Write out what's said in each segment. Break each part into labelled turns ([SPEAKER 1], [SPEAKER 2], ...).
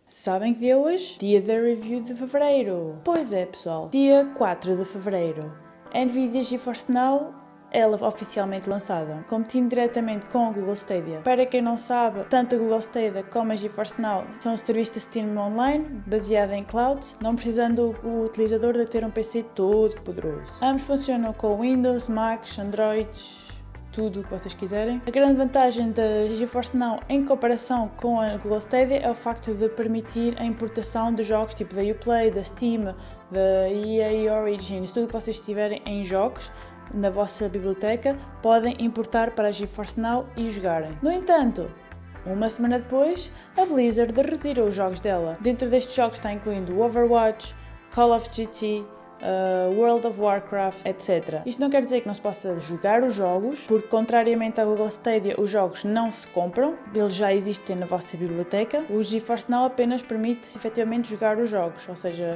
[SPEAKER 1] Sabem que dia é hoje? Dia da review de fevereiro. Pois é, pessoal. Dia 4 de fevereiro. A Nvidia GeForce Now, ela oficialmente lançada, competindo diretamente com a Google Stadia. Para quem não sabe, tanto a Google Stadia como a GeForce Now são serviços de Steam online, baseado em clouds, não precisando o utilizador de ter um PC todo poderoso. Ambos funcionam com Windows, Macs, Androids, tudo o que vocês quiserem. A grande vantagem da GeForce Now em comparação com a Google Stadia é o facto de permitir a importação de jogos tipo da Uplay, da Steam, da EA Origins, tudo o que vocês tiverem em jogos na vossa biblioteca, podem importar para a GeForce Now e jogarem. No entanto, uma semana depois, a Blizzard retirou os jogos dela. Dentro destes jogos está incluindo Overwatch, Call of Duty, World of Warcraft, etc. Isto não quer dizer que não se possa jogar os jogos, porque contrariamente à Google Stadia, os jogos não se compram, eles já existem na vossa biblioteca. O GeForce Now apenas permite efetivamente jogar os jogos, ou seja,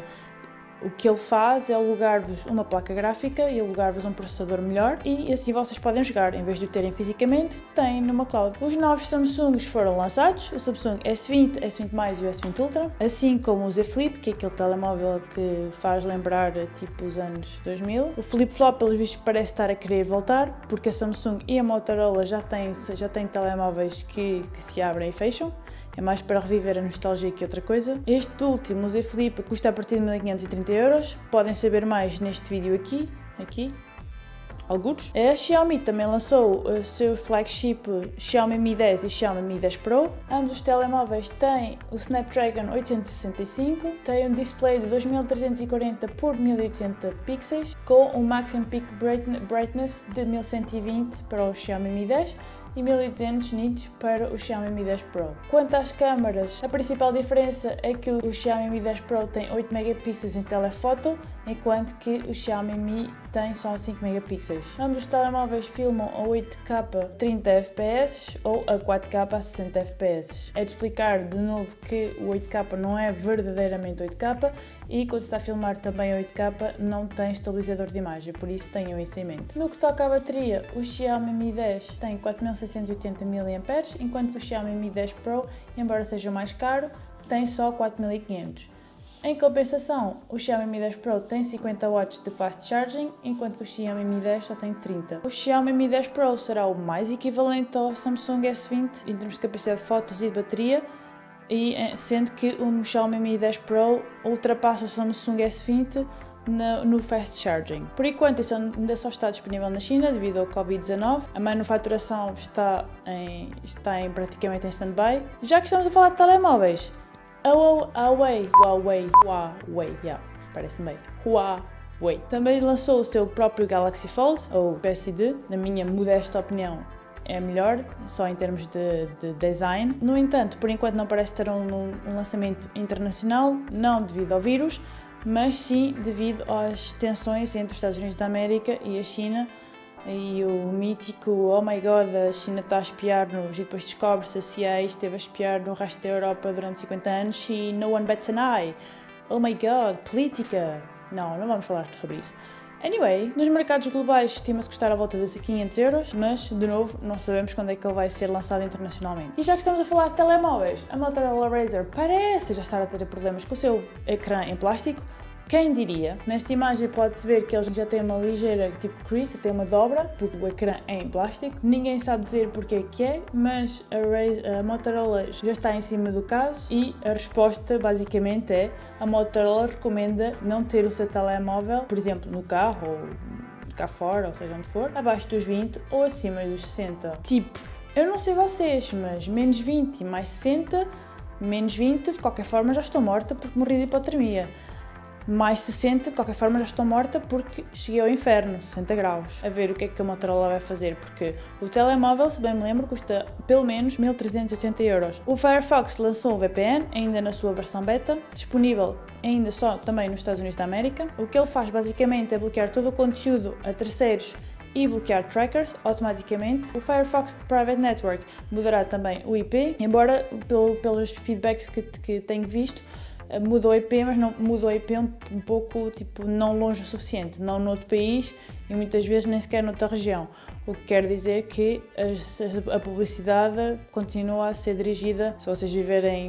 [SPEAKER 1] o que ele faz é alugar-vos uma placa gráfica e alugar-vos um processador melhor e assim vocês podem jogar. Em vez de o terem fisicamente, têm numa cloud. Os novos Samsungs foram lançados, o Samsung S20, S20+, e o S20 Ultra, assim como o Z Flip, que é aquele telemóvel que faz lembrar tipo os anos 2000. O Flip Flop, pelos vistos, parece estar a querer voltar, porque a Samsung e a Motorola já têm telemóveis que se abrem e fecham. É mais para reviver a nostalgia que outra coisa. Este último, o Z Flip, custa a partir de 1530€. Podem saber mais neste vídeo aqui, alguns. A Xiaomi também lançou os seus flagship Xiaomi Mi 10 e Xiaomi Mi 10 Pro. Ambos os telemóveis têm o Snapdragon 865, têm um display de 2340 por 1080 pixels, com um Maximum Peak Brightness de 1120 para o Xiaomi Mi 10 e 1200 nits para o Xiaomi Mi 10 Pro. Quanto às câmaras, a principal diferença é que o Xiaomi Mi 10 Pro tem 8 megapixels em telefoto, enquanto que o Xiaomi Mi tem só 5 megapixels. Ambos os telemóveis filmam a 8K 30 fps ou a 4K a 60 fps. É de explicar de novo que o 8K não é verdadeiramente 8K e quando se está a filmar também a 8K não tem estabilizador de imagem, por isso tenham isso em mente. No que toca à bateria, o Xiaomi Mi 10 tem 4680 mAh, enquanto que o Xiaomi Mi 10 Pro, embora seja mais caro, tem só 4500. Em compensação, o Xiaomi Mi 10 Pro tem 50 watts de fast charging, enquanto que o Xiaomi Mi 10 só tem 30. O Xiaomi Mi 10 Pro será o mais equivalente ao Samsung S20 em termos de capacidade de fotos e de bateria, e sendo que o Xiaomi Mi 10 Pro ultrapassa o Samsung S20 no fast charging. Por enquanto, isso ainda só está disponível na China devido ao Covid-19. A manufaturação está praticamente em stand-by. Já que estamos a falar de telemóveis, Huawei, parece-me bem, Huawei também lançou o seu próprio Galaxy Fold, ou PSD, na minha modesta opinião é melhor, só em termos de design. No entanto, por enquanto não parece ter um lançamento internacional, não devido ao vírus, mas sim devido às tensões entre os Estados Unidos da América e a China, e o mítico oh my god, a China está a espiar-nos e depois descobre-se a CIA esteve a espiar no resto da Europa durante 50 anos e no one bats an eye. Oh my god, política! Não vamos falar sobre isso. Anyway, nos mercados globais estima-se custar à volta de 500€, mas, de novo, não sabemos quando é que ele vai ser lançado internacionalmente. E já que estamos a falar de telemóveis, a Motorola Razr parece já estar a ter problemas com o seu ecrã em plástico. Quem diria? Nesta imagem pode-se ver que eles já têm uma ligeira tipo crease, até uma dobra, porque o ecrã é em plástico. Ninguém sabe dizer porque que é, mas a Motorola já está em cima do caso e a resposta basicamente é: a Motorola recomenda não ter o seu telemóvel, por exemplo, no carro ou cá fora, ou seja onde for, abaixo dos 20 ou acima dos 60. Tipo, eu não sei vocês, mas menos 20 mais 60, menos 20 de qualquer forma já estou morta porque morri de hipotermia. Mais 60, de qualquer forma já estou morta porque cheguei ao inferno, 60 graus. A ver o que é que a Motorola vai fazer, porque o telemóvel, se bem me lembro, custa pelo menos 1380€. O Firefox lançou um VPN, ainda na sua versão beta, disponível ainda só também nos Estados Unidos da América. O que ele faz basicamente é bloquear todo o conteúdo a terceiros e bloquear trackers automaticamente. O Firefox Private Network mudará também o IP, embora pelos feedbacks que tenho visto, mudou o IP, mas não mudou o IP um pouco, tipo, não longe o suficiente, não noutro país e muitas vezes nem sequer noutra região. O que quer dizer que a publicidade continua a ser dirigida, se vocês viverem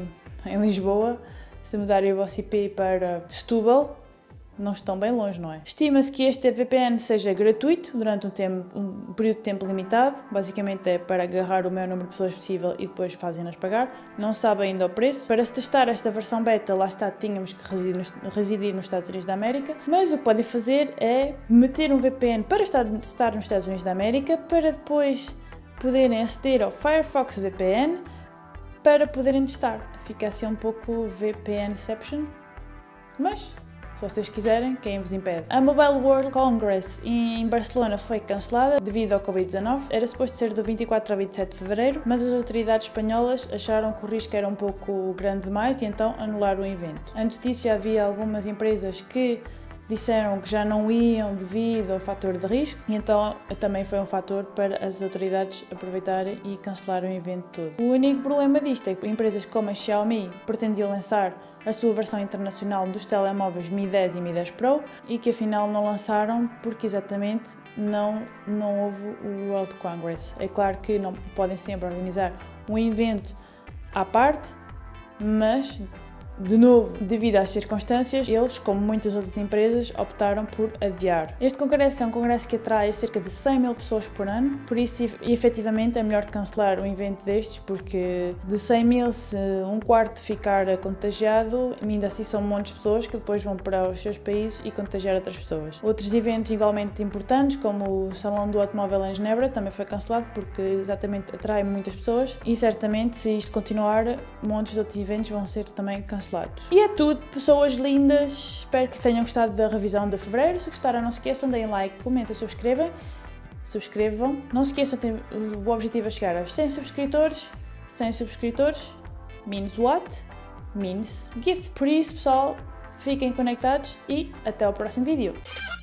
[SPEAKER 1] em Lisboa, se mudarem o vosso IP para Setúbal, não estão bem longe, não é? Estima-se que este VPN seja gratuito durante um período de tempo limitado, basicamente é para agarrar o maior número de pessoas possível e depois fazem-nas pagar, não se sabe ainda o preço. Para se testar esta versão beta, lá está, tínhamos que residir nos Estados Unidos da América, mas o que podem fazer é meter um VPN para estar nos Estados Unidos da América, para depois poderem aceder ao Firefox VPN, para poderem testar. Fica assim um pouco VPNception, mas se vocês quiserem, quem vos impede? A Mobile World Congress em Barcelona foi cancelada devido ao Covid-19. Era suposto ser do 24 a 27 de fevereiro, mas as autoridades espanholas acharam que o risco era um pouco grande demais e então anularam o evento. Antes disso já havia algumas empresas que disseram que já não iam devido ao fator de risco e então também foi um fator para as autoridades aproveitarem e cancelarem o evento todo. O único problema disto é que empresas como a Xiaomi pretendiam lançar a sua versão internacional dos telemóveis Mi 10 e Mi 10 Pro e que afinal não lançaram porque exatamente não houve o World Congress. É claro que não podem sempre organizar um evento à parte, mas de novo, devido às circunstâncias, eles, como muitas outras empresas, optaram por adiar. Este congresso é um congresso que atrai cerca de 100 mil pessoas por ano, por isso, efetivamente, é melhor cancelar um evento destes, porque de 100 mil, se um quarto ficar contagiado, ainda assim são montes de pessoas que depois vão para os seus países e contagiar outras pessoas. Outros eventos igualmente importantes, como o Salão do Automóvel em Genebra, também foi cancelado, porque exatamente atrai muitas pessoas e certamente, se isto continuar, montes de outros eventos vão ser também cancelados. E é tudo, pessoas lindas, espero que tenham gostado da revisão de fevereiro. Se gostaram, não se esqueçam, deem like, comentem, subscrevam. Não se esqueçam, o objetivo é chegar aos 100 subscritores. 100 subscritores means what? Means gift. Por isso, pessoal, fiquem conectados e até ao próximo vídeo.